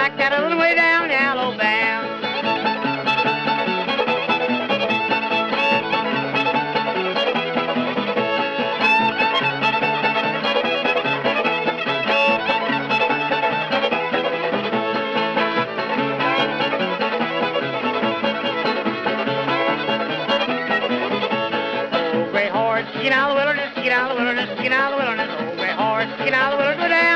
like that a little way down in Alabama. Get out of the wilderness, get out of the wilderness, get out of the wilderness. Oh, gray horse, get out of the wilderness,